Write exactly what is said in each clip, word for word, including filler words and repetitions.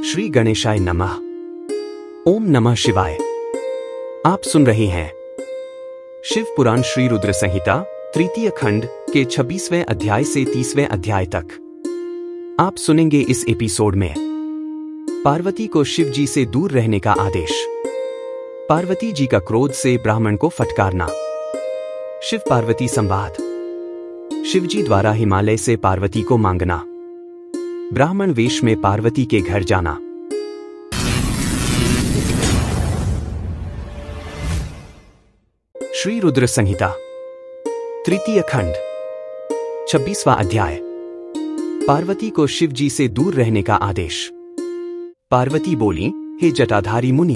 श्री गणेशाय नमः। ओम नमः शिवाय। आप सुन रहे हैं शिव पुराण श्री रुद्र संहिता तृतीय खंड के छब्बीसवें अध्याय से तीसवें अध्याय तक। आप सुनेंगे इस एपिसोड में पार्वती को शिव जी से दूर रहने का आदेश, पार्वती जी का क्रोध से ब्राह्मण को फटकारना, शिव पार्वती संवाद, शिव जी द्वारा हिमालय से पार्वती को मांगना, ब्राह्मण वेश में पार्वती के घर जाना। श्री रुद्र संहिता तृतीय खंड छब्बीसवां अध्याय। पार्वती को शिव जी से दूर रहने का आदेश। पार्वती बोली, हे जटाधारी मुनि,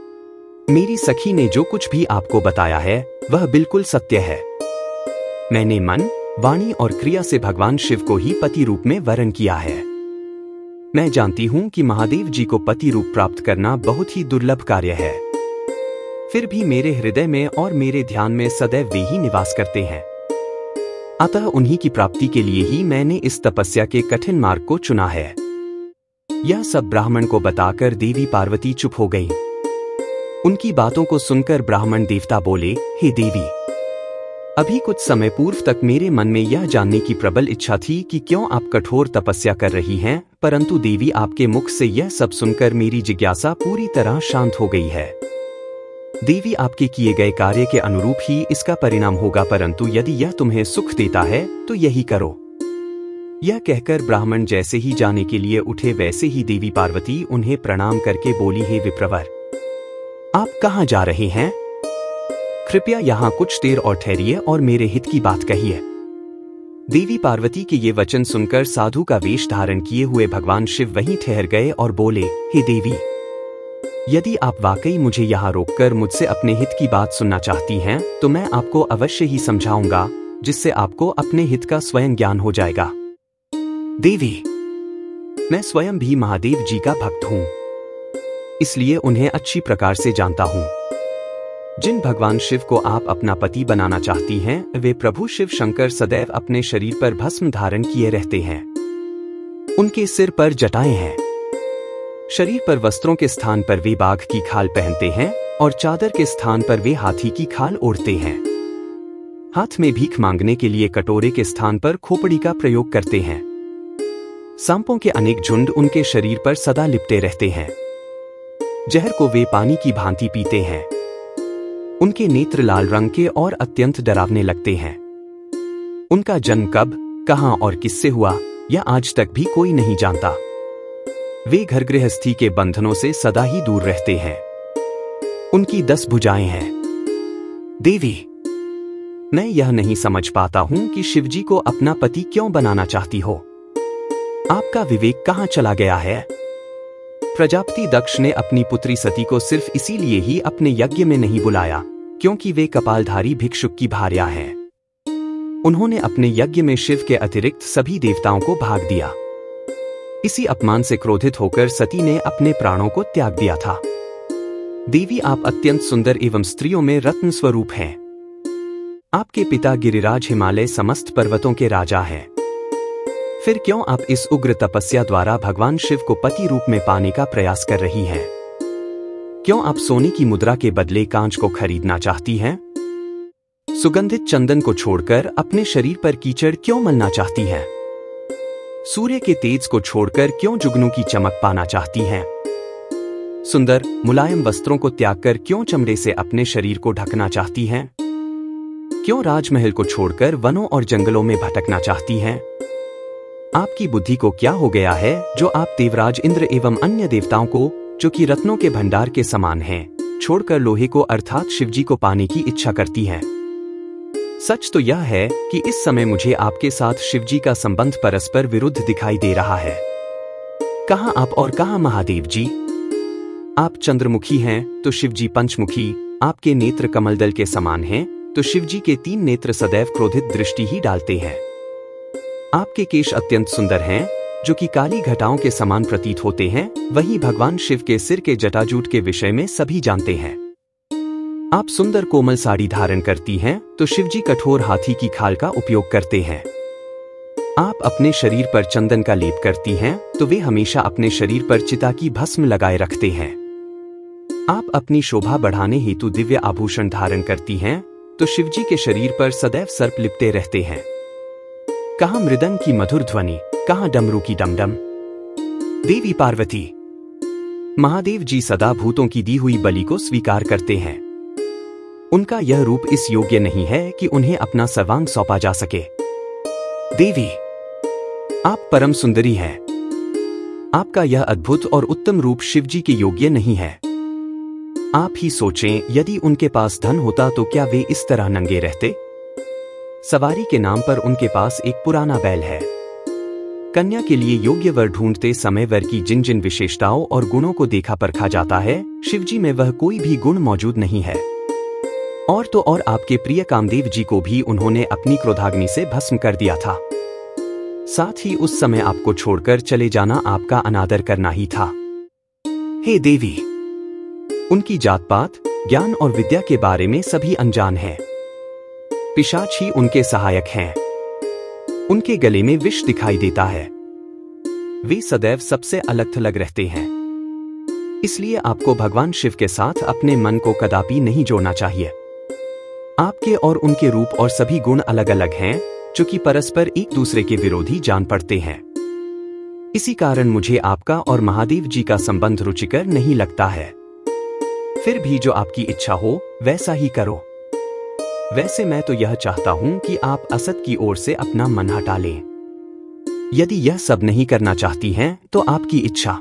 मेरी सखी ने जो कुछ भी आपको बताया है वह बिल्कुल सत्य है। मैंने मन, वाणी और क्रिया से भगवान शिव को ही पति रूप में वरण किया है। मैं जानती हूं कि महादेव जी को पति रूप प्राप्त करना बहुत ही दुर्लभ कार्य है। फिर भी मेरे हृदय में और मेरे ध्यान में सदैव वे ही निवास करते हैं। अतः उन्हीं की प्राप्ति के लिए ही मैंने इस तपस्या के कठिन मार्ग को चुना है। यह सब ब्राह्मण को बताकर देवी पार्वती चुप हो गई। उनकी बातों को सुनकर ब्राह्मण देवता बोले, हे देवी, अभी कुछ समय पूर्व तक मेरे मन में यह जानने की प्रबल इच्छा थी कि क्यों आप कठोर तपस्या कर रही हैं, परंतु देवी आपके मुख से यह सब सुनकर मेरी जिज्ञासा पूरी तरह शांत हो गई है। देवी आपके किए गए कार्य के अनुरूप ही इसका परिणाम होगा, परंतु यदि यह तुम्हें सुख देता है तो यही करो। यह कहकर ब्राह्मण जैसे ही जाने के लिए उठे वैसे ही देवी पार्वती उन्हें प्रणाम करके बोली, हे विप्रवर, आप कहां जा रहे हैं? कृपया यहां कुछ देर और ठहरिए और मेरे हित की बात कहिए। देवी पार्वती के ये वचन सुनकर साधु का वेश धारण किए हुए भगवान शिव वहीं ठहर गए और बोले, हे देवी, यदि आप वाकई मुझे यहां रोककर मुझसे अपने हित की बात सुनना चाहती हैं तो मैं आपको अवश्य ही समझाऊंगा, जिससे आपको अपने हित का स्वयं ज्ञान हो जाएगा। देवी, मैं स्वयं भी महादेव जी का भक्त हूं, इसलिए उन्हें अच्छी प्रकार से जानता हूं। जिन भगवान शिव को आप अपना पति बनाना चाहती हैं वे प्रभु शिव शंकर सदैव अपने शरीर पर भस्म धारण किए रहते हैं। उनके सिर पर जटाएं हैं, शरीर पर वस्त्रों के स्थान पर वे बाघ की खाल पहनते हैं और चादर के स्थान पर वे हाथी की खाल ओढ़ते हैं। हाथ में भीख मांगने के लिए कटोरे के स्थान पर खोपड़ी का प्रयोग करते हैं। सांपों के अनेक झुंड उनके शरीर पर सदा लिपटे रहते हैं। जहर को वे पानी की भांति पीते हैं। उनके नेत्र लाल रंग के और अत्यंत डरावने लगते हैं। उनका जन्म कब, कहां और किससे हुआ यह आज तक भी कोई नहीं जानता। वे घर गृहस्थी के बंधनों से सदा ही दूर रहते हैं। उनकी दस भुजाएं हैं। देवी, मैं यह नहीं समझ पाता हूं कि शिवजी को अपना पति क्यों बनाना चाहती हो। आपका विवेक कहां चला गया है? प्रजापति दक्ष ने अपनी पुत्री सती को सिर्फ इसीलिए ही अपने यज्ञ में नहीं बुलाया क्योंकि वे कपालधारी भिक्षुक की भार्या हैं। उन्होंने अपने यज्ञ में शिव के अतिरिक्त सभी देवताओं को भाग दिया। इसी अपमान से क्रोधित होकर सती ने अपने प्राणों को त्याग दिया था। देवी, आप अत्यंत सुंदर एवं स्त्रियों में रत्न स्वरूप हैं। आपके पिता गिरिराज हिमालय समस्त पर्वतों के राजा हैं। फिर क्यों आप इस उग्र तपस्या द्वारा भगवान शिव को पति रूप में पाने का प्रयास कर रही हैं? क्यों आप सोने की मुद्रा के बदले कांच को खरीदना चाहती हैं? सुगंधित चंदन को छोड़कर अपने शरीर पर कीचड़ क्यों मलना चाहती हैं? सूर्य के तेज को छोड़कर क्यों जुगनू की चमक पाना चाहती हैं? सुंदर मुलायम वस्त्रों को त्याग कर क्यों चमड़े से अपने शरीर को ढकना चाहती हैं? क्यों राजमहल को छोड़कर वनों और जंगलों में भटकना चाहती हैं? आपकी बुद्धि को क्या हो गया है जो आप देवराज इंद्र एवं अन्य देवताओं को, जो कि रत्नों के भंडार के समान हैं, छोड़कर लोहे को अर्थात शिवजी को पाने की इच्छा करती हैं? सच तो यह है कि इस समय मुझे आपके साथ शिवजी का संबंध परस्पर विरुद्ध दिखाई दे रहा है। कहां आप और कहां महादेव जी? आप चंद्रमुखी हैं तो शिवजी पंचमुखी, आपके नेत्र कमलदल के समान हैं तो शिवजी के तीन नेत्र सदैव क्रोधित दृष्टि ही डालते हैं। आपके केश अत्यंत सुंदर हैं, जो कि काली घटाओं के समान प्रतीत होते हैं, वहीं भगवान शिव के सिर के जटाजूट के विषय में सभी जानते हैं। आप सुंदर कोमल साड़ी धारण करती हैं तो शिवजी कठोर हाथी की खाल का उपयोग करते हैं। आप अपने शरीर पर चंदन का लेप करती हैं तो वे हमेशा अपने शरीर पर चिता की भस्म लगाए रखते हैं। आप अपनी शोभा बढ़ाने हेतु दिव्य आभूषण धारण करती हैं तो शिवजी के शरीर पर सदैव सर्प लिपटे रहते हैं। कहाँ मृदंग की मधुर ध्वनि, कहाँ डमरू की डमडम। देवी पार्वती। महादेव जी सदा भूतों की दी हुई बलि को स्वीकार करते हैं। उनका यह रूप इस योग्य नहीं है कि उन्हें अपना सर्वांग सौंपा जा सके। देवी, आप परम सुंदरी हैं। आपका यह अद्भुत और उत्तम रूप शिवजी के योग्य नहीं है। आप ही सोचें, यदि उनके पास धन होता तो क्या वे इस तरह नंगे रहते? सवारी के नाम पर उनके पास एक पुराना बैल है। कन्या के लिए योग्य वर ढूंढते समय वर की जिन जिन विशेषताओं और गुणों को देखा परखा जाता है, शिवजी में वह कोई भी गुण मौजूद नहीं है। और तो और आपके प्रिय कामदेव जी को भी उन्होंने अपनी क्रोधाग्नि से भस्म कर दिया था। साथ ही उस समय आपको छोड़कर चले जाना आपका अनादर करना ही था। हे देवी, उनकी जात पात, ज्ञान और विद्या के बारे में सभी अनजान हैं। पिशाच ही उनके सहायक हैं। उनके गले में विष दिखाई देता है। वे सदैव सबसे अलग थलग रहते हैं। इसलिए आपको भगवान शिव के साथ अपने मन को कदापि नहीं जोड़ना चाहिए। आपके और उनके रूप और सभी गुण अलग अलग हैं, जो कि परस्पर एक दूसरे के विरोधी जान पड़ते हैं। इसी कारण मुझे आपका और महादेव जी का संबंध रुचिकर नहीं लगता है। फिर भी जो आपकी इच्छा हो वैसा ही करो। वैसे मैं तो यह चाहता हूं कि आप असत की ओर से अपना मन हटा लें। यदि यह सब नहीं करना चाहती हैं तो आपकी इच्छा,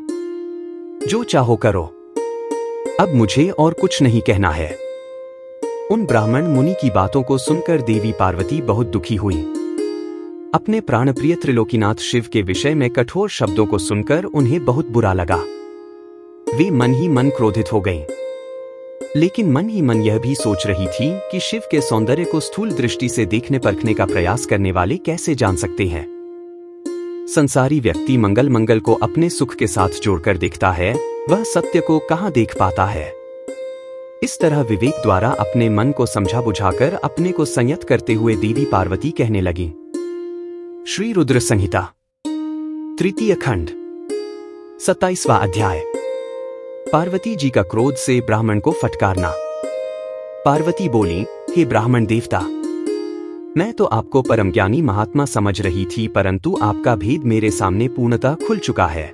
जो चाहो करो। अब मुझे और कुछ नहीं कहना है। उन ब्राह्मण मुनि की बातों को सुनकर देवी पार्वती बहुत दुखी हुई। अपने प्राणप्रिय त्रिलोकीनाथ शिव के विषय में कठोर शब्दों को सुनकर उन्हें बहुत बुरा लगा। वे मन ही मन क्रोधित हो गईं। लेकिन मन ही मन यह भी सोच रही थी कि शिव के सौंदर्य को स्थूल दृष्टि से देखने परखने का प्रयास करने वाले कैसे जान सकते हैं। संसारी व्यक्ति मंगल मंगल को अपने सुख के साथ जोड़कर देखता है, वह सत्य को कहाँ देख पाता है। इस तरह विवेक द्वारा अपने मन को समझा बुझाकर अपने को संयत करते हुए देवी पार्वती कहने लगी। श्री रुद्र संहिता, तृतीय खंड, सत्ताईसवां अध्याय। पार्वती जी का क्रोध से ब्राह्मण को फटकारना। पार्वती बोली, हे ब्राह्मण देवता, मैं तो आपको परम ज्ञानी महात्मा समझ रही थी, परंतु आपका भेद मेरे सामने पूर्णतः खुल चुका है।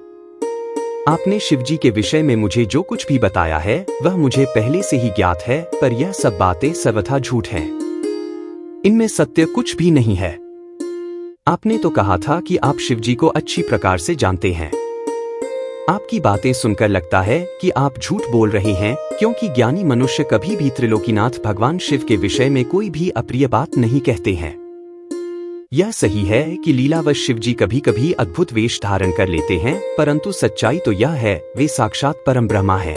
आपने शिवजी के विषय में मुझे जो कुछ भी बताया है वह मुझे पहले से ही ज्ञात है, पर यह सब बातें सर्वथा झूठ हैं। इनमें सत्य कुछ भी नहीं है। आपने तो कहा था कि आप शिवजी को अच्छी प्रकार से जानते हैं। आपकी बातें सुनकर लगता है कि आप झूठ बोल रहे हैं, क्योंकि ज्ञानी मनुष्य कभी भी त्रिलोकीनाथ भगवान शिव के विषय में कोई भी अप्रिय बात नहीं कहते हैं। यह सही है कि लीलावश शिवजी कभी कभी अद्भुत वेश धारण कर लेते हैं, परंतु सच्चाई तो यह है वे साक्षात परम ब्रह्मा है।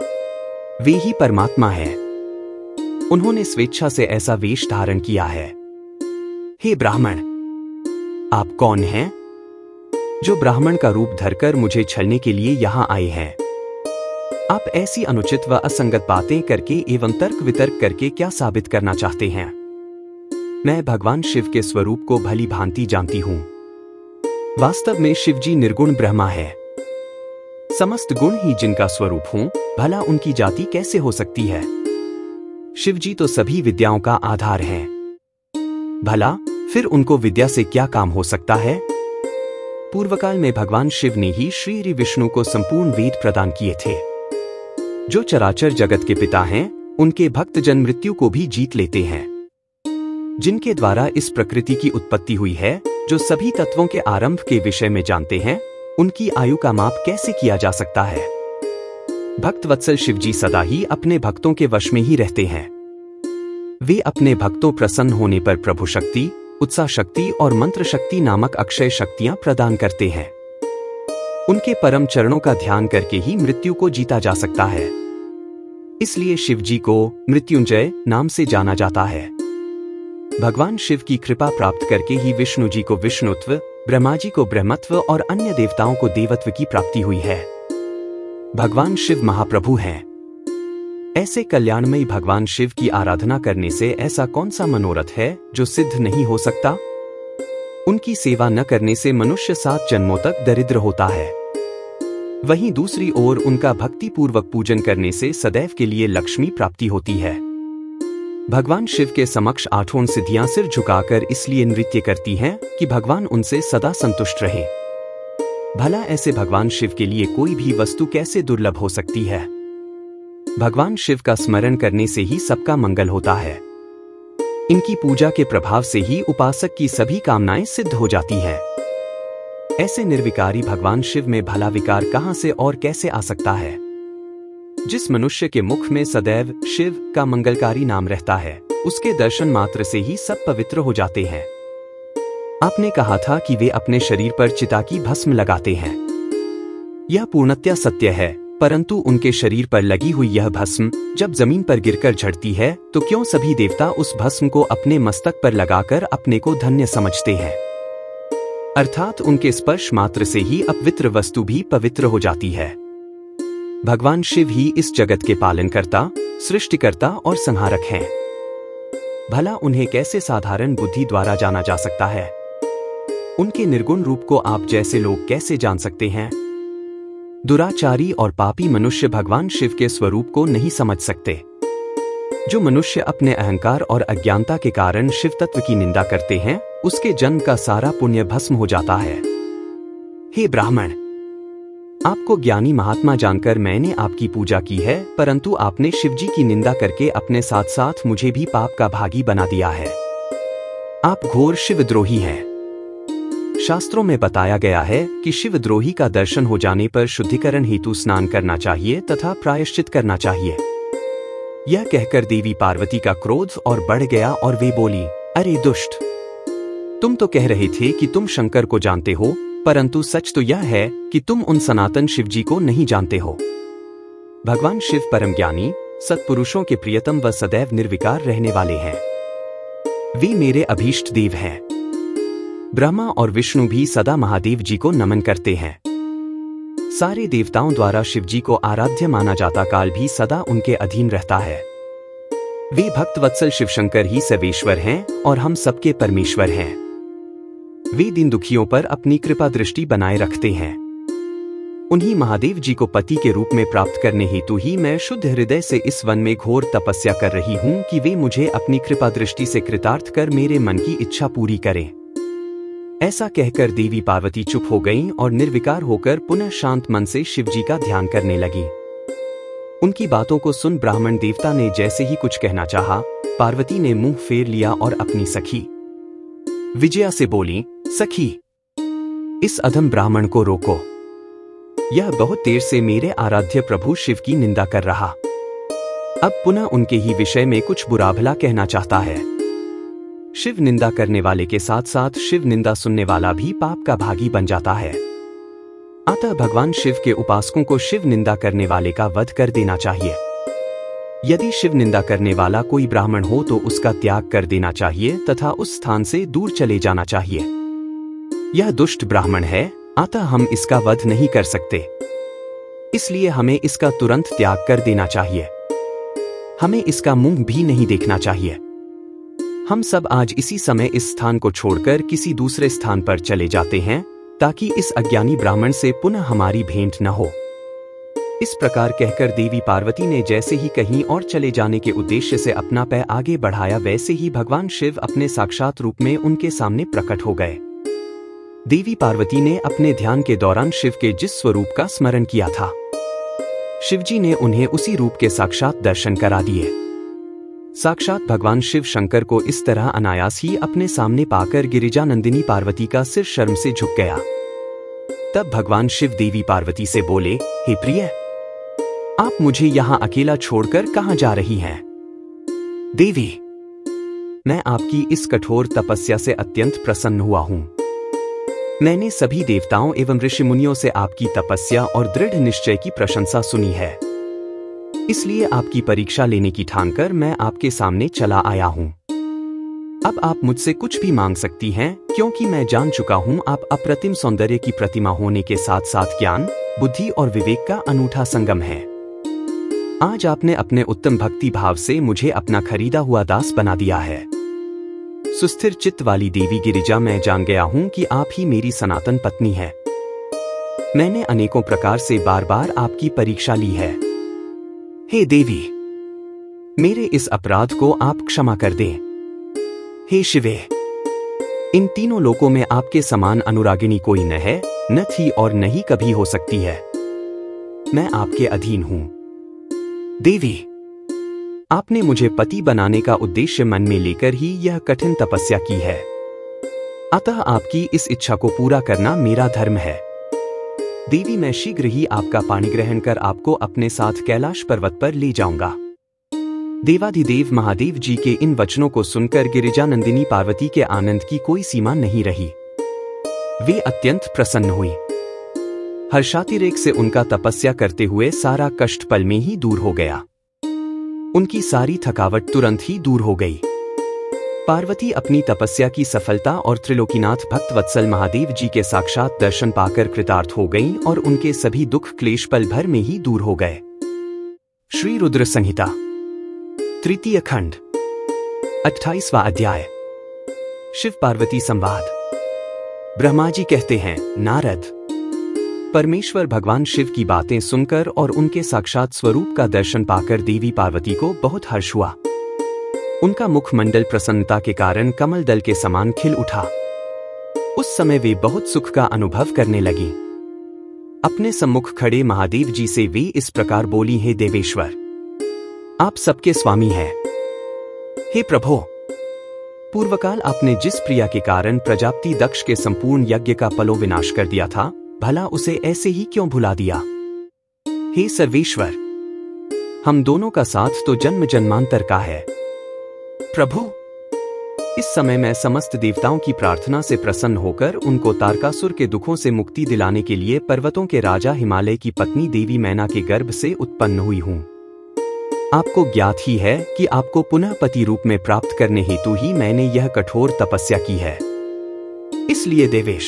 वे ही परमात्मा है। उन्होंने स्वेच्छा से ऐसा वेश धारण किया है। हे ब्राह्मण, आप कौन हैं जो ब्राह्मण का रूप धरकर मुझे छलने के लिए यहाँ आए हैं? आप ऐसी अनुचित व असंगत बातें करके एवं तर्क वितर्क करके क्या साबित करना चाहते हैं? मैं भगवान शिव के स्वरूप को भली भांति जानती हूं। वास्तव में शिवजी निर्गुण ब्रह्मा है। समस्त गुण ही जिनका स्वरूप हों, भला उनकी जाति कैसे हो सकती है? शिवजी तो सभी विद्याओं का आधार हैं। भला फिर उनको विद्या से क्या काम हो सकता है? पूर्वकाल में भगवान शिव ने ही श्री विष्णु को संपूर्ण वेद प्रदान किए थे। जो चराचर जगत के पिता हैं, उनके भक्तजन मृत्यु को भी जीत लेते हैं। जिनके द्वारा इस प्रकृति की उत्पत्ति हुई है, जो सभी तत्वों के आरंभ के विषय में जानते हैं, उनकी आयु का माप कैसे किया जा सकता है? भक्त वत्सल शिवजी सदा ही अपने भक्तों के वश में ही रहते हैं। वे अपने भक्तों प्रसन्न होने पर प्रभु शक्ति, उत्साह शक्ति और मंत्र शक्ति नामक अक्षय शक्तियां प्रदान करते हैं। उनके परम चरणों का ध्यान करके ही मृत्यु को जीता जा सकता है। इसलिए शिवजी को मृत्युंजय नाम से जाना जाता है। भगवान शिव की कृपा प्राप्त करके ही विष्णु जी को विष्णुत्व, ब्रह्मा जी को ब्रह्मत्व और अन्य देवताओं को देवत्व की प्राप्ति हुई है। भगवान शिव महाप्रभु हैं। ऐसे कल्याणमयी भगवान शिव की आराधना करने से ऐसा कौन सा मनोरथ है जो सिद्ध नहीं हो सकता? उनकी सेवा न करने से मनुष्य सात जन्मों तक दरिद्र होता है। वहीं दूसरी ओर उनका भक्तिपूर्वक पूजन करने से सदैव के लिए लक्ष्मी प्राप्ति होती है। भगवान शिव के समक्ष आठों सिद्धियां सिर झुकाकर इसलिए नृत्य करती हैं कि भगवान उनसे सदा संतुष्ट रहे। भला ऐसे भगवान शिव के लिए कोई भी वस्तु कैसे दुर्लभ हो सकती है। भगवान शिव का स्मरण करने से ही सबका मंगल होता है। इनकी पूजा के प्रभाव से ही उपासक की सभी कामनाएं सिद्ध हो जाती है। ऐसे निर्विकारी भगवान शिव में भला विकार कहां से और कैसे आ सकता है। जिस मनुष्य के मुख में सदैव शिव का मंगलकारी नाम रहता है, उसके दर्शन मात्र से ही सब पवित्र हो जाते हैं। आपने कहा था कि वे अपने शरीर पर चिता की भस्म लगाते हैं। यह पूर्णतया सत्य है, परंतु उनके शरीर पर लगी हुई यह भस्म जब जमीन पर गिरकर झड़ती है तो क्यों सभी देवता उस भस्म को अपने मस्तक पर लगाकर अपने को धन्य समझते हैं। अर्थात उनके स्पर्श मात्र से ही अपवित्र वस्तु भी पवित्र हो जाती है। भगवान शिव ही इस जगत के पालनकर्ता, सृष्टिकर्ता और संहारक हैं। भला उन्हें कैसे साधारण बुद्धि द्वारा जाना जा सकता है। उनके निर्गुण रूप को आप जैसे लोग कैसे जान सकते हैं। दुराचारी और पापी मनुष्य भगवान शिव के स्वरूप को नहीं समझ सकते। जो मनुष्य अपने अहंकार और अज्ञानता के कारण शिव तत्व की निंदा करते हैं, उसके जन्म का सारा पुण्य भस्म हो जाता है। हे ब्राह्मण, आपको ज्ञानी महात्मा जानकर मैंने आपकी पूजा की है, परंतु आपने शिवजी की निंदा करके अपने साथ साथ मुझे भी पाप का भागी बना दिया है। आप घोर शिवद्रोही हैं। शास्त्रों में बताया गया है कि शिवद्रोही का दर्शन हो जाने पर शुद्धिकरण हेतु स्नान करना चाहिए तथा प्रायश्चित करना चाहिए। यह कहकर देवी पार्वती का क्रोध और बढ़ गया और वे बोली, अरे दुष्ट, तुम तो कह रहे थे कि तुम शंकर को जानते हो, परंतु सच तो यह है कि तुम उन सनातन शिवजी को नहीं जानते हो। भगवान शिव परम ज्ञानी, सत्पुरुषों के प्रियतम व सदैव निर्विकार रहने वाले हैं। वे मेरे अभीष्ट देव हैं। ब्रह्मा और विष्णु भी सदा महादेव जी को नमन करते हैं। सारे देवताओं द्वारा शिवजी को आराध्य माना जाता काल भी सदा उनके अधीन रहता है। वे भक्तवत्सल शिवशंकर ही सर्वेश्वर हैं और हम सबके परमेश्वर हैं। वे दीन दुखियों पर अपनी कृपा दृष्टि बनाए रखते हैं। उन्हीं महादेव जी को पति के रूप में प्राप्त करने हेतु ही मैं शुद्ध हृदय से इस वन में घोर तपस्या कर रही हूं कि वे मुझे अपनी कृपा दृष्टि से कृतार्थ कर मेरे मन की इच्छा पूरी करें। ऐसा कहकर देवी पार्वती चुप हो गईं और निर्विकार होकर पुनः शांत मन से शिवजी का ध्यान करने लगी। उनकी बातों को सुन ब्राह्मण देवता ने जैसे ही कुछ कहना चाहा, पार्वती ने मुंह फेर लिया और अपनी सखी विजया से बोली, सखी, इस अधम ब्राह्मण को रोको। यह बहुत देर से मेरे आराध्य प्रभु शिव की निंदा कर रहा, अब पुनः उनके ही विषय में कुछ बुरा भला कहना चाहता है। शिव निंदा करने वाले के साथ साथ शिव निंदा सुनने वाला भी पाप का भागी बन जाता है। अतः भगवान शिव के उपासकों को शिव निंदा करने वाले का वध कर देना चाहिए। यदि शिव निंदा करने वाला कोई ब्राह्मण हो तो उसका त्याग कर देना चाहिए तथा उस स्थान से दूर चले जाना चाहिए। यह दुष्ट ब्राह्मण है, अतः हम इसका वध नहीं कर सकते, इसलिए हमें इसका तुरंत त्याग कर देना चाहिए। हमें इसका मुंह भी नहीं देखना चाहिए। हम सब आज इसी समय इस स्थान को छोड़कर किसी दूसरे स्थान पर चले जाते हैं ताकि इस अज्ञानी ब्राह्मण से पुनः हमारी भेंट न हो। इस प्रकार कहकर देवी पार्वती ने जैसे ही कहीं और चले जाने के उद्देश्य से अपना पैर आगे बढ़ाया, वैसे ही भगवान शिव अपने साक्षात रूप में उनके सामने प्रकट हो गए। देवी पार्वती ने अपने ध्यान के दौरान शिव के जिस स्वरूप का स्मरण किया था, शिवजी ने उन्हें उसी रूप के साक्षात दर्शन करा दिए। साक्षात भगवान शिव शंकर को इस तरह अनायास ही अपने सामने पाकर गिरिजा नंदिनी पार्वती का सिर शर्म से झुक गया। तब भगवान शिव देवी पार्वती से बोले, हे प्रिय, आप मुझे यहां अकेला छोड़कर कहां जा रही हैं? देवी, मैं आपकी इस कठोर तपस्या से अत्यंत प्रसन्न हुआ हूं। मैंने सभी देवताओं एवं ऋषि मुनियों से आपकी तपस्या और दृढ़ निश्चय की प्रशंसा सुनी है, इसलिए आपकी परीक्षा लेने की ठानकर मैं आपके सामने चला आया हूं। अब आप मुझसे कुछ भी मांग सकती हैं, क्योंकि मैं जान चुका हूं आप अप्रतिम सौंदर्य की प्रतिमा होने के साथ साथ ज्ञान, बुद्धि और विवेक का अनूठा संगम है। आज आपने अपने उत्तम भक्ति भाव से मुझे अपना खरीदा हुआ दास बना दिया है। सुस्थिर चित्त वाली देवी गिरिजा, मैं जान गया हूं कि आप ही मेरी सनातन पत्नी है। मैंने अनेकों प्रकार से बार बार आपकी परीक्षा ली है। हे देवी, मेरे इस अपराध को आप क्षमा कर दें। हे शिवे, इन तीनों लोकों में आपके समान अनुरागिणी कोई न है, न थी और न ही कभी हो सकती है। मैं आपके अधीन हूं। देवी, आपने मुझे पति बनाने का उद्देश्य मन में लेकर ही यह कठिन तपस्या की है, अतः आपकी इस इच्छा को पूरा करना मेरा धर्म है। देवी, मैं शीघ्र ही आपका पाणी ग्रहण कर आपको अपने साथ कैलाश पर्वत पर ले जाऊंगा। देवाधिदेव महादेव जी के इन वचनों को सुनकर गिरिजानंदिनी पार्वती के आनंद की कोई सीमा नहीं रही। वे अत्यंत प्रसन्न हुई। हर्षातिरेक से उनका तपस्या करते हुए सारा कष्ट पल में ही दूर हो गया। उनकी सारी थकावट तुरंत ही दूर हो गई। पार्वती अपनी तपस्या की सफलता और त्रिलोकीनाथ भक्त वत्सल महादेव जी के साक्षात दर्शन पाकर कृतार्थ हो गईं और उनके सभी दुख क्लेश पल भर में ही दूर हो गए। श्री रुद्र संहिता तृतीय खंड अट्ठाईसवां अध्याय। शिव पार्वती संवाद। ब्रह्मा जी कहते हैं, नारद, परमेश्वर भगवान शिव की बातें सुनकर और उनके साक्षात स्वरूप का दर्शन पाकर देवी पार्वती को बहुत हर्ष हुआ। उनका मुखमंडल प्रसन्नता के कारण कमल दल के समान खिल उठा। उस समय वे बहुत सुख का अनुभव करने लगी। अपने सम्मुख खड़े महादेव जी से वे इस प्रकार बोली, हे देवेश्वर, आप सबके स्वामी हैं। हे प्रभो, पूर्वकाल आपने जिस प्रिया के कारण प्रजापति दक्ष के संपूर्ण यज्ञ का पलो विनाश कर दिया था, भला उसे ऐसे ही क्यों भुला दिया? हे सर्वेश्वर, हम दोनों का साथ तो जन्म जन्मांतर का है। प्रभु, इस समय मैं समस्त देवताओं की प्रार्थना से प्रसन्न होकर उनको तारकासुर के दुखों से मुक्ति दिलाने के लिए पर्वतों के राजा हिमालय की पत्नी देवी मैना के गर्भ से उत्पन्न हुई हूं। आपको ज्ञात ही है कि आपको पुनः पति रूप में प्राप्त करने हेतु ही मैंने यह कठोर तपस्या की है। इसलिए देवेश,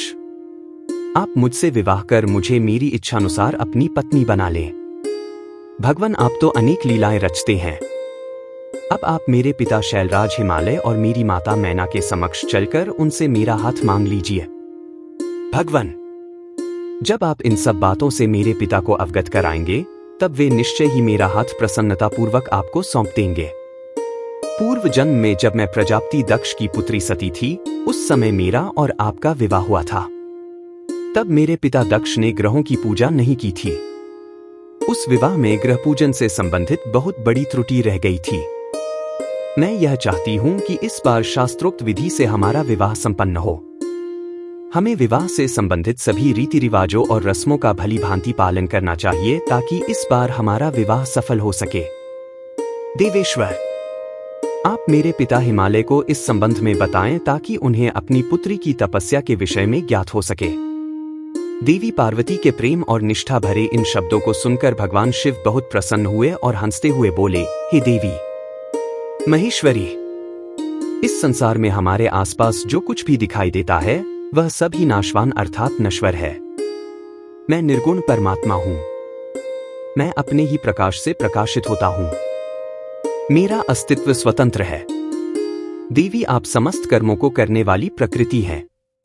आप मुझसे विवाह कर मुझे मेरी इच्छानुसार अपनी पत्नी बना लें। भगवान, आप तो अनेक लीलाएं रचते हैं। अब आप मेरे पिता शैलराज हिमालय और मेरी माता मैना के समक्ष चलकर उनसे मेरा हाथ मांग लीजिए। भगवान, जब आप इन सब बातों से मेरे पिता को अवगत कराएंगे, तब वे निश्चय ही मेरा हाथ प्रसन्नतापूर्वक आपको सौंप देंगे। पूर्व जन्म में जब मैं प्रजापति दक्ष की पुत्री सती थी, उस समय मेरा और आपका विवाह हुआ था। तब मेरे पिता दक्ष ने ग्रहों की पूजा नहीं की थी। उस विवाह में ग्रह पूजन से संबंधित बहुत बड़ी त्रुटि रह गई थी। मैं यह चाहती हूं कि इस बार शास्त्रोक्त विधि से हमारा विवाह संपन्न हो। हमें विवाह से संबंधित सभी रीति रिवाजों और रस्मों का भली भांति पालन करना चाहिए ताकि इस बार हमारा विवाह सफल हो सके। देवेश्वर, आप मेरे पिता हिमालय को इस संबंध में बताएं ताकि उन्हें अपनी पुत्री की तपस्या के विषय में ज्ञात हो सके। देवी पार्वती के प्रेम और निष्ठा भरे इन शब्दों को सुनकर भगवान शिव बहुत प्रसन्न हुए और हंसते हुए बोले, हे देवी महेश्वरी, इस संसार में हमारे आसपास जो कुछ भी दिखाई देता है वह सब ही नाशवान अर्थात नश्वर है। मैं निर्गुण परमात्मा हूं। मैं अपने ही प्रकाश से प्रकाशित होता हूं। मेरा अस्तित्व स्वतंत्र है। देवी, आप समस्त कर्मों को करने वाली प्रकृति हैं।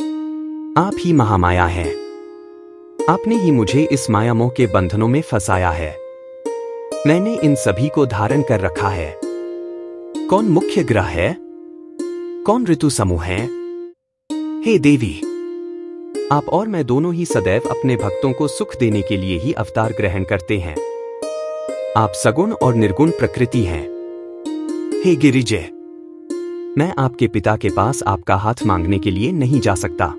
आप ही महामाया हैं। आपने ही मुझे इस माया मोह के बंधनों में फंसाया है। मैंने इन सभी को धारण कर रखा है। कौन मुख्य ग्रह है? कौन ऋतु समूह है? हे देवी, आप और मैं दोनों ही सदैव अपने भक्तों को सुख देने के लिए ही अवतार ग्रहण करते हैं। आप सगुण और निर्गुण प्रकृति हैं। हे गिरिजे, मैं आपके पिता के पास आपका हाथ मांगने के लिए नहीं जा सकता।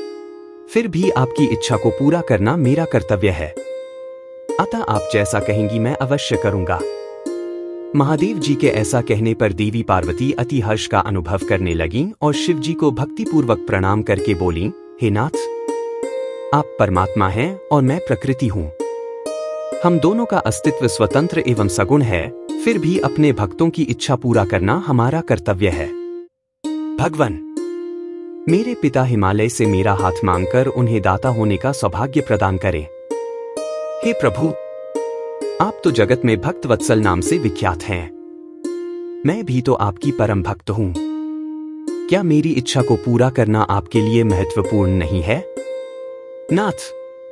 फिर भी आपकी इच्छा को पूरा करना मेरा कर्तव्य है। अतः आप जैसा कहेंगी मैं अवश्य करूंगा। महादेव जी के ऐसा कहने पर देवी पार्वती अति हर्ष का अनुभव करने लगीं और शिव जी को भक्तिपूर्वक प्रणाम करके बोलीं, हे नाथ, आप परमात्मा हैं और मैं प्रकृति हूं। हम दोनों का अस्तित्व स्वतंत्र एवं सगुण है, फिर भी अपने भक्तों की इच्छा पूरा करना हमारा कर्तव्य है। भगवान, मेरे पिता हिमालय से मेरा हाथ मांगकर उन्हें दाता होने का सौभाग्य प्रदान करें। हे प्रभु, आप तो जगत में भक्त वत्सल नाम से विख्यात हैं। मैं भी तो आपकी परम भक्त हूं। क्या मेरी इच्छा को पूरा करना आपके लिए महत्वपूर्ण नहीं है? नाथ,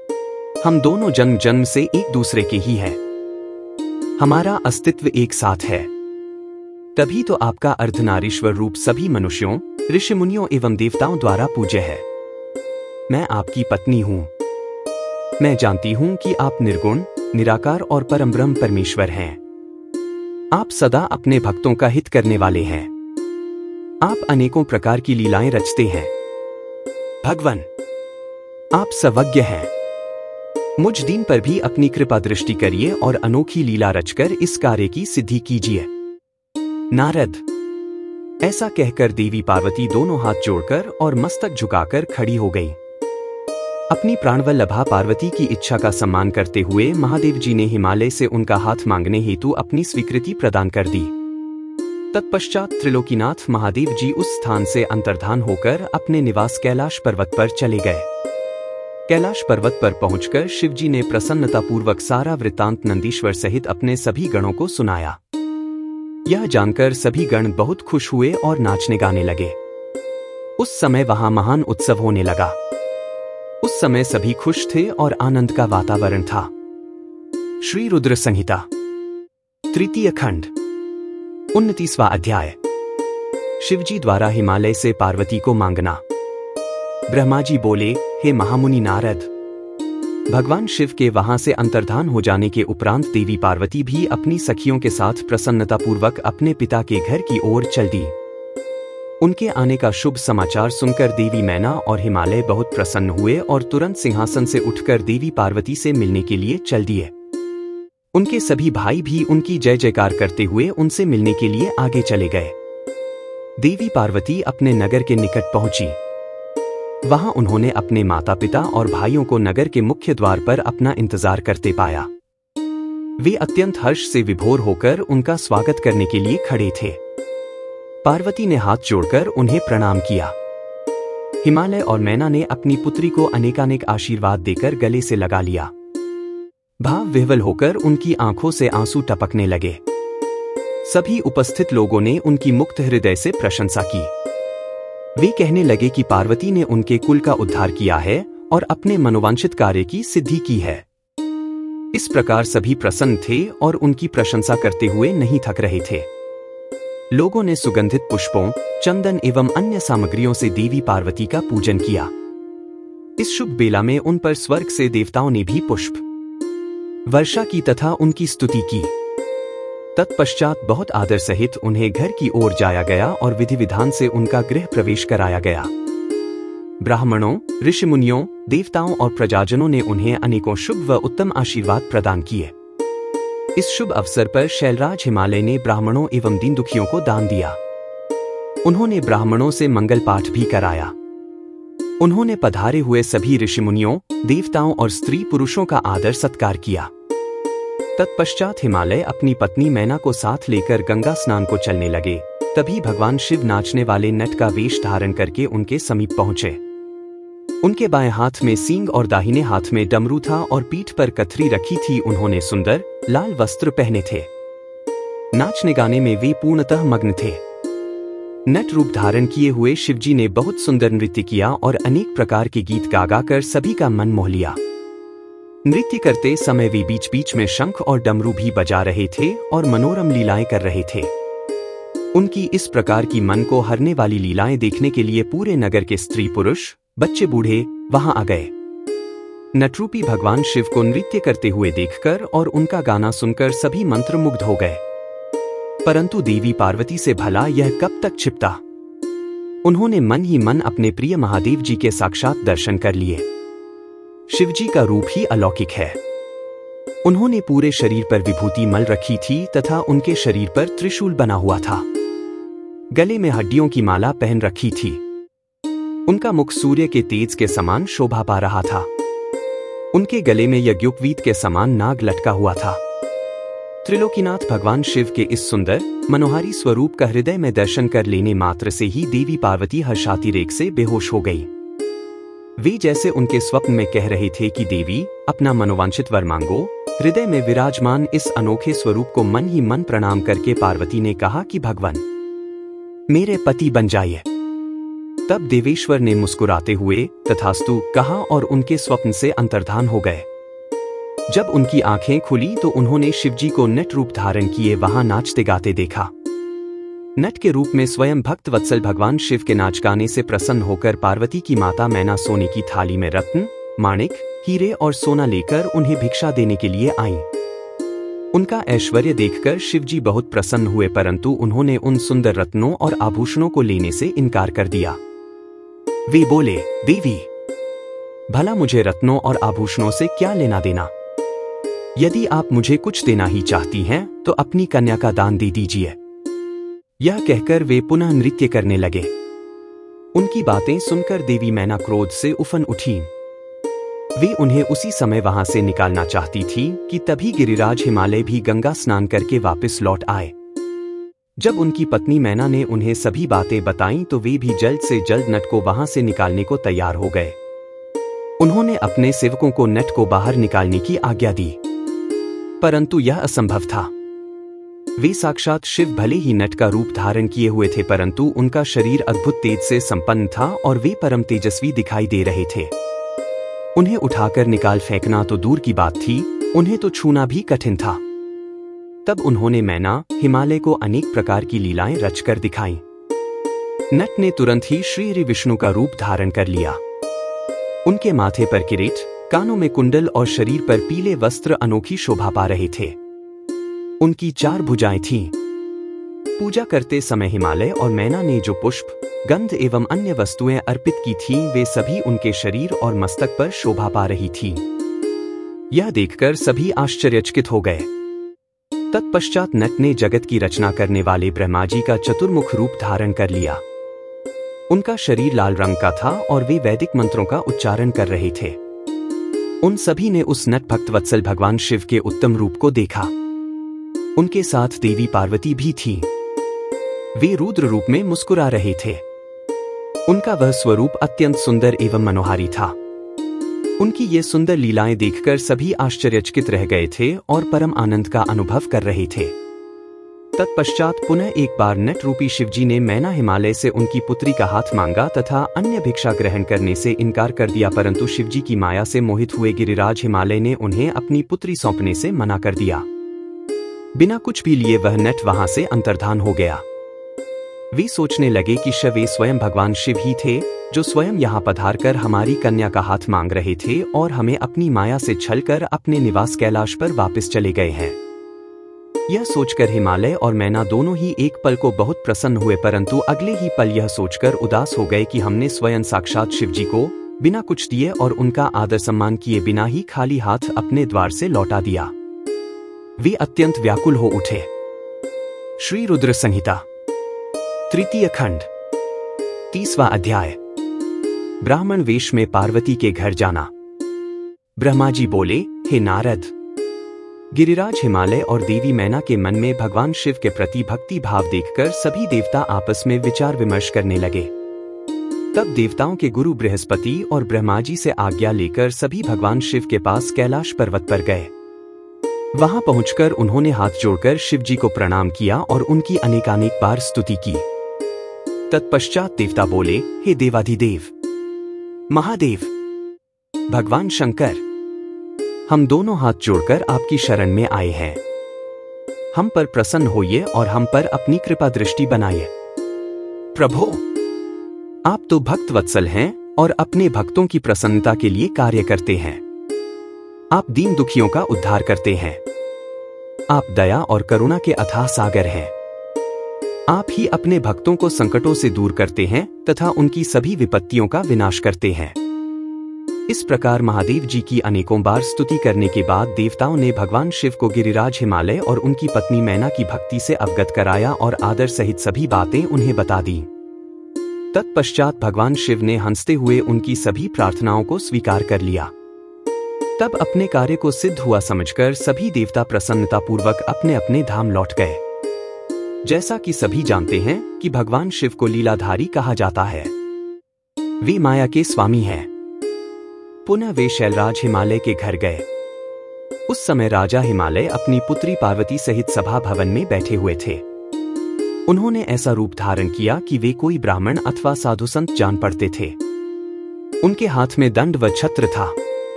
हम दोनों जन्म जन्म से एक दूसरे के ही हैं। हमारा अस्तित्व एक साथ है। तभी तो आपका अर्धनारीश्वर रूप सभी मनुष्यों, ऋषि मुनियों एवं देवताओं द्वारा पूज्य है। मैं आपकी पत्नी हूं। मैं जानती हूं कि आप निर्गुण, निराकार और परमब्रह्म परमेश्वर हैं। आप सदा अपने भक्तों का हित करने वाले हैं। आप अनेकों प्रकार की लीलाएं रचते हैं। भगवान, आप सर्वज्ञ हैं। मुझ दीन पर भी अपनी कृपा दृष्टि करिए और अनोखी लीला रचकर इस कार्य की सिद्धि कीजिए। नारद, ऐसा कहकर देवी पार्वती दोनों हाथ जोड़कर और मस्तक झुकाकर खड़ी हो गई। अपनी प्राणवल्लभा पार्वती की इच्छा का सम्मान करते हुए महादेव जी ने हिमालय से उनका हाथ मांगने हेतु अपनी स्वीकृति प्रदान कर दी। तत्पश्चात त्रिलोकीनाथ महादेव जी उस स्थान से अंतर्धान होकर अपने निवास कैलाश पर्वत पर चले गए। कैलाश पर्वत पर पहुंचकर शिवजी ने प्रसन्नतापूर्वक सारा वृत्तांत नंदीश्वर सहित अपने सभी गणों को सुनाया। यह जानकर सभी गण बहुत खुश हुए और नाचने गाने लगे। उस समय वहां महान उत्सव होने लगा। उस समय सभी खुश थे और आनंद का वातावरण था। श्री रुद्र संहिता, तृतीय खंड, उनतीसवां अध्याय। शिवजी द्वारा हिमालय से पार्वती को मांगना। ब्रह्मा जी बोले, हे महामुनि नारद, भगवान शिव के वहां से अंतर्धान हो जाने के उपरांत देवी पार्वती भी अपनी सखियों के साथ प्रसन्नतापूर्वक अपने पिता के घर की ओर चल दी। उनके आने का शुभ समाचार सुनकर देवी मैना और हिमालय बहुत प्रसन्न हुए और तुरंत सिंहासन से उठकर देवी पार्वती से मिलने के लिए चल दिए। उनके सभी भाई भी उनकी जय जयकार करते हुए उनसे मिलने के लिए आगे चले गए। देवी पार्वती अपने नगर के निकट पहुंची। वहां उन्होंने अपने माता पिता और भाइयों को नगर के मुख्य द्वार पर अपना इंतजार करते पाया। वे अत्यंत हर्ष से विभोर होकर उनका स्वागत करने के लिए खड़े थे। पार्वती ने हाथ जोड़कर उन्हें प्रणाम किया। हिमालय और मैना ने अपनी पुत्री को अनेकानेक आशीर्वाद देकर गले से लगा लिया। भाव विह्वल होकर उनकी आंखों से आंसू टपकने लगे। सभी उपस्थित लोगों ने उनकी मुक्त हृदय से प्रशंसा की। वे कहने लगे कि पार्वती ने उनके कुल का उद्धार किया है और अपने मनोवांछित कार्य की सिद्धि की है। इस प्रकार सभी प्रसन्न थे और उनकी प्रशंसा करते हुए नहीं थक रहे थे। लोगों ने सुगंधित पुष्पों, चंदन एवं अन्य सामग्रियों से देवी पार्वती का पूजन किया। इस शुभ बेला में उन पर स्वर्ग से देवताओं ने भी पुष्प वर्षा की तथा उनकी स्तुति की। तत्पश्चात बहुत आदर सहित उन्हें घर की ओर जाया गया और विधि विधान से उनका गृह प्रवेश कराया गया। ब्राह्मणों, ऋषि मुनियों, देवताओं और प्रजाजनों ने उन्हें अनेकों शुभ व उत्तम आशीर्वाद प्रदान किए। इस शुभ अवसर पर शैलराज हिमालय ने ब्राह्मणों एवं दीन दुखियों को दान दिया। उन्होंने ब्राह्मणों से मंगल पाठ भी कराया। उन्होंने पधारे हुए सभी ऋषि मुनियों, देवताओं और स्त्री पुरुषों का आदर सत्कार किया। तत्पश्चात हिमालय अपनी पत्नी मैना को साथ लेकर गंगा स्नान को चलने लगे। तभी भगवान शिव नाचने वाले नट का वेश धारण करके उनके समीप पहुंचे। उनके बाएं हाथ में सींग और दाहिने हाथ में डमरू था और पीठ पर कथरी रखी थी। उन्होंने सुंदर लाल वस्त्र पहने थे। नाचने गाने में वे पूर्णतः मग्न थे। नट रूप धारण किए हुए शिवजी ने बहुत सुंदर नृत्य किया और अनेक प्रकार के गीत गा गा कर सभी का मन मोह लिया। नृत्य करते समय वे बीच बीच में शंख और डमरू भी बजा रहे थे और मनोरम लीलाएं कर रहे थे। उनकी इस प्रकार की मन को हरने वाली लीलाएं देखने के लिए पूरे नगर के स्त्री पुरुष, बच्चे बूढ़े वहां आ गए। नटरूपी भगवान शिव को नृत्य करते हुए देखकर और उनका गाना सुनकर सभी मंत्रमुग्ध हो गए। परंतु देवी पार्वती से भला यह कब तक छिपता। उन्होंने मन ही मन अपने प्रिय महादेव जी के साक्षात दर्शन कर लिए। शिवजी का रूप ही अलौकिक है। उन्होंने पूरे शरीर पर विभूति मल रखी थी तथा उनके शरीर पर त्रिशूल बना हुआ था। गले में हड्डियों की माला पहन रखी थी। उनका मुख सूर्य के तेज के समान शोभा पा रहा था। उनके गले में यज्ञोपवीत के समान नाग लटका हुआ था। त्रिलोकीनाथ भगवान शिव के इस सुंदर मनोहारी स्वरूप का हृदय में दर्शन कर लेने मात्र से ही देवी पार्वती हर्षातिरेक से बेहोश हो गई। वे जैसे उनके स्वप्न में कह रहे थे कि देवी अपना मनोवांछित वर मांगो। हृदय में विराजमान इस अनोखे स्वरूप को मन ही मन प्रणाम करके पार्वती ने कहा कि भगवान, मेरे पति बन जाइए। तब देवेश्वर ने मुस्कुराते हुए तथास्तु कहा और उनके स्वप्न से अंतर्धान हो गए। जब उनकी आंखें खुली तो उन्होंने शिवजी को नट रूप धारण किए वहां नाचते गाते देखा। नट के रूप में स्वयं भक्त वत्सल भगवान शिव के नाच गाने से प्रसन्न होकर पार्वती की माता मैना सोने की थाली में रत्न, माणिक, हीरे और सोना लेकर उन्हें भिक्षा देने के लिए आईं। उनका ऐश्वर्य देखकर शिवजी बहुत प्रसन्न हुए, परंतु उन्होंने उन सुंदर रत्नों और आभूषणों को लेने से इनकार कर दिया। वे बोले, देवी, भला मुझे रत्नों और आभूषणों से क्या लेना देना? यदि आप मुझे कुछ देना ही चाहती हैं तो अपनी कन्या का दान दे दीजिए। यह कहकर वे पुनः नृत्य करने लगे। उनकी बातें सुनकर देवी मैना क्रोध से उफन उठी। वे उन्हें उसी समय वहां से निकालना चाहती थी कि तभी गिरिराज हिमालय भी गंगा स्नान करके वापस लौट आए। जब उनकी पत्नी मैना ने उन्हें सभी बातें बताईं तो वे भी जल्द से जल्द नट को वहां से निकालने को तैयार हो गए। उन्होंने अपने सेवकों को नट को बाहर निकालने की आज्ञा दी, परंतु यह असंभव था। वे साक्षात शिव भले ही नट का रूप धारण किए हुए थे, परंतु उनका शरीर अद्भुत तेज से संपन्न था और वे परम तेजस्वी दिखाई दे रहे थे। उन्हें उठाकर निकाल फेंकना तो दूर की बात थी, उन्हें तो छूना भी कठिन था। तब उन्होंने मैना हिमालय को अनेक प्रकार की लीलाएं रचकर दिखाईं। नट ने तुरंत ही श्री हरि विष्णु का रूप धारण कर लिया। उनके माथे पर किरीट, कानों में कुंडल और शरीर पर पीले वस्त्र अनोखी शोभा पा रहे थे। उनकी चार भुजाएं थीं। पूजा करते समय हिमालय और मैना ने जो पुष्प, गंध एवं अन्य वस्तुएं अर्पित की थीं, वे सभी उनके शरीर और मस्तक पर शोभा पा रही थीं। यह देखकर सभी आश्चर्यचकित हो गए। तत्पश्चात नट ने जगत की रचना करने वाले ब्रह्मा जी का चतुर्मुख रूप धारण कर लिया। उनका शरीर लाल रंग का था और वे वैदिक मंत्रों का उच्चारण कर रहे थे। उन सभी ने उस नट भक्त वत्सल भगवान शिव के उत्तम रूप को देखा। उनके साथ देवी पार्वती भी थी। वे रुद्र रूप में मुस्कुरा रहे थे। उनका वह स्वरूप अत्यंत सुंदर एवं मनोहारी था। उनकी ये सुंदर लीलाएं देखकर सभी आश्चर्यचकित रह गए थे और परम आनंद का अनुभव कर रहे थे। तत्पश्चात पुनः एक बार नट रूपी शिवजी ने मैना हिमालय से उनकी पुत्री का हाथ मांगा तथा अन्य भिक्षा ग्रहण करने से इनकार कर दिया, परंतु शिवजी की माया से मोहित हुए गिरिराज हिमालय ने उन्हें अपनी पुत्री सौंपने से मना कर दिया। बिना कुछ भी लिए वह नट वहां से अंतर्धान हो गया। वे सोचने लगे कि शिव वे स्वयं भगवान शिव ही थे, जो स्वयं यहाँ पधारकर हमारी कन्या का हाथ मांग रहे थे और हमें अपनी माया से छलकर अपने निवास कैलाश पर वापस चले गए हैं। यह सोचकर हिमालय और मैना दोनों ही एक पल को बहुत प्रसन्न हुए, परंतु अगले ही पल यह सोचकर उदास हो गए कि हमने स्वयं साक्षात शिवजी को बिना कुछ दिए और उनका आदर सम्मान किए बिना ही खाली हाथ अपने द्वार से लौटा दिया। वे अत्यंत व्याकुल हो उठे। श्री रुद्र संहिता तृतीय खंड तीसवा अध्याय। ब्राह्मण वेश में पार्वती के घर जाना। ब्रह्मा जी बोले, हे नारद, गिरिराज हिमालय और देवी मैना के मन में भगवान शिव के प्रति भक्ति भाव देखकर सभी देवता आपस में विचार विमर्श करने लगे। तब देवताओं के गुरु बृहस्पति और ब्रह्मा जी से आज्ञा लेकर सभी भगवान शिव के पास कैलाश पर्वत पर गए। वहां पहुंचकर उन्होंने हाथ जोड़कर शिव जी को प्रणाम किया और उनकी अनेकानेक बार स्तुति की। तत्पश्चात देवता बोले, हे देवाधिदेव, महादेव, भगवान शंकर, हम दोनों हाथ जोड़कर आपकी शरण में आए हैं। हम पर प्रसन्न होइए और हम पर अपनी कृपा दृष्टि बनाइए। प्रभो, आप तो भक्त वत्सल हैं और अपने भक्तों की प्रसन्नता के लिए कार्य करते हैं। आप दीन दुखियों का उद्धार करते हैं। आप दया और करुणा के अथाह सागर हैं। आप ही अपने भक्तों को संकटों से दूर करते हैं तथा उनकी सभी विपत्तियों का विनाश करते हैं। इस प्रकार महादेव जी की अनेकों बार स्तुति करने के बाद देवताओं ने भगवान शिव को गिरिराज हिमालय और उनकी पत्नी मैना की भक्ति से अवगत कराया और आदर सहित सभी बातें उन्हें बता दी। तत्पश्चात भगवान शिव ने हंसते हुए उनकी सभी प्रार्थनाओं को स्वीकार कर लिया। तब अपने कार्य को सिद्ध हुआ समझकर सभी देवता प्रसन्नतापूर्वक अपने अपने धाम लौट गए। जैसा कि सभी जानते हैं कि भगवान शिव को लीलाधारी कहा जाता है। वे माया के स्वामी हैं। पुनः वे शैलराज हिमालय के घर गए। उस समय राजा हिमालय अपनी पुत्री पार्वती सहित सभा भवन में बैठे हुए थे। उन्होंने ऐसा रूप धारण किया कि वे कोई ब्राह्मण अथवा साधु संत जान पड़ते थे। उनके हाथ में दंड व छत्र था।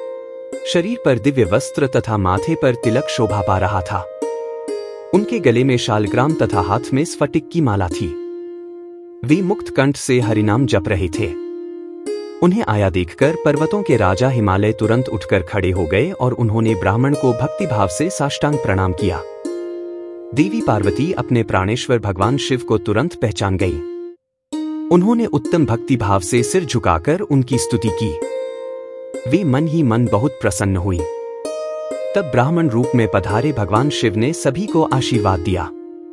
शरीर पर दिव्य वस्त्र तथा माथे पर तिलक शोभा पा रहा था। उनके गले में शालग्राम तथा हाथ में स्फटिक की माला थी। वे मुक्त कंठ से हरिनाम जप रहे थे। उन्हें आया देखकर पर्वतों के राजा हिमालय तुरंत उठकर खड़े हो गए और उन्होंने ब्राह्मण को भक्तिभाव से साष्टांग प्रणाम किया। देवी पार्वती अपने प्राणेश्वर भगवान शिव को तुरंत पहचान गई। उन्होंने उत्तम भक्तिभाव से सिर झुकाकर उनकी स्तुति की। वे मन ही मन बहुत प्रसन्न हुई। तब ब्राह्मण रूप में पधारे भगवान शिव ने सभी को आशीर्वाद दिया।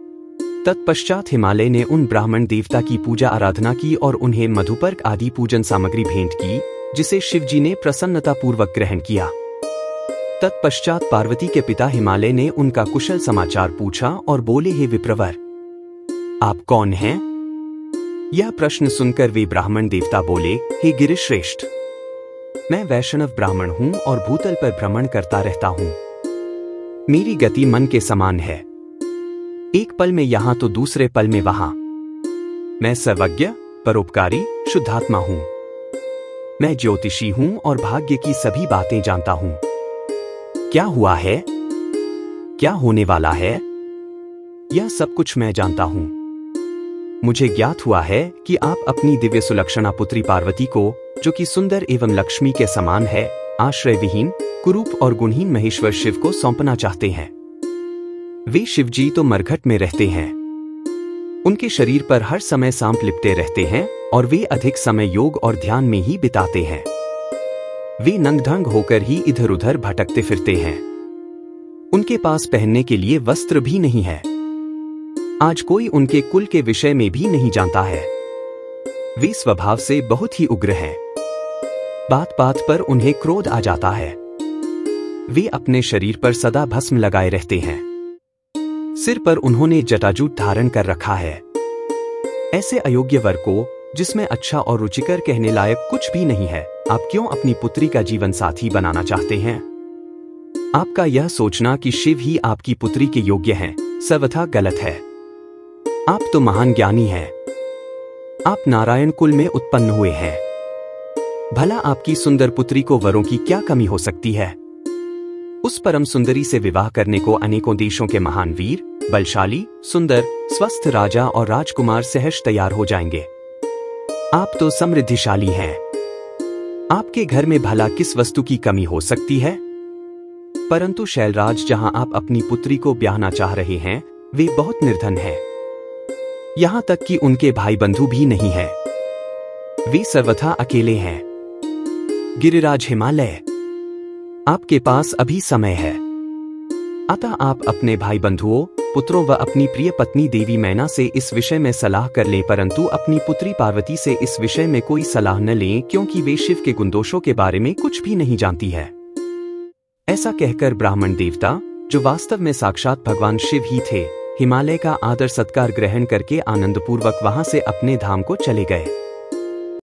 तत्पश्चात हिमालय ने उन ब्राह्मण देवता की पूजा आराधना की और उन्हें मधुपर्क आदि पूजन सामग्री भेंट की, जिसे शिवजी ने प्रसन्नतापूर्वक ग्रहण किया। तत्पश्चात पार्वती के पिता हिमालय ने उनका कुशल समाचार पूछा और बोले, हे विप्रवर, आप कौन हैं? यह प्रश्न सुनकर वे ब्राह्मण देवता बोले, हे गिरिश्रेष्ठ, मैं वैष्णव ब्राह्मण हूं और भूतल पर भ्रमण करता रहता हूं। मेरी गति मन के समान है, एक पल में यहां तो दूसरे पल में वहां। मैं सर्वज्ञ, परोपकारी, शुद्धात्मा हूं। मैं ज्योतिषी हूं और भाग्य की सभी बातें जानता हूं। क्या हुआ है, क्या होने वाला है, यह सब कुछ मैं जानता हूं। मुझे ज्ञात हुआ है कि आप अपनी दिव्य सुलक्षणा पुत्री पार्वती को, जो कि सुंदर एवं लक्ष्मी के समान है, आश्रय विहीन, कुरूप और गुणहीन महेश्वर शिव को सौंपना चाहते हैं। वे शिवजी तो मरघट में रहते हैं। उनके शरीर पर हर समय सांप लिपटे रहते हैं और वे अधिक समय योग और ध्यान में ही बिताते हैं। वे नंगढंग होकर ही इधर उधर भटकते फिरते हैं। उनके पास पहनने के लिए वस्त्र भी नहीं है। आज कोई उनके कुल के विषय में भी नहीं जानता है। वे स्वभाव से बहुत ही उग्र हैं। बात बात पर उन्हें क्रोध आ जाता है। वे अपने शरीर पर सदा भस्म लगाए रहते हैं। सिर पर उन्होंने जटाजूट धारण कर रखा है। ऐसे अयोग्य वर को, जिसमें अच्छा और रुचिकर कहने लायक कुछ भी नहीं है, आप क्यों अपनी पुत्री का जीवन साथी बनाना चाहते हैं? आपका यह सोचना कि शिव ही आपकी पुत्री के योग्य हैं, सर्वथा गलत है। आप तो महान ज्ञानी हैं। आप नारायण कुल में उत्पन्न हुए हैं। भला आपकी सुंदर पुत्री को वरों की क्या कमी हो सकती है? उस परम सुंदरी से विवाह करने को अनेकों देशों के महान वीर, बलशाली, सुंदर, स्वस्थ राजा और राजकुमार सहर्ष तैयार हो जाएंगे। आप तो समृद्धिशाली हैं। आपके घर में भला किस वस्तु की कमी हो सकती है? परंतु शैलराज, जहां आप अपनी पुत्री को ब्याहना चाह रहे हैं, वे बहुत निर्धन हैं। यहां तक कि उनके भाई बंधु भी नहीं हैं। वे सर्वथा अकेले हैं। गिरिराज हिमालय, आपके पास अभी समय है। अतः आप अपने भाई बंधुओं, पुत्रों व अपनी प्रिय पत्नी देवी मैना से इस विषय में सलाह कर लें, परंतु अपनी पुत्री पार्वती से इस विषय में कोई सलाह न लें, क्योंकि वे शिव के गुणदोषों के बारे में कुछ भी नहीं जानती है। ऐसा कहकर ब्राह्मण देवता, जो वास्तव में साक्षात भगवान शिव ही थे, हिमालय का आदर सत्कार ग्रहण करके आनंदपूर्वक वहां से अपने धाम को चले गए।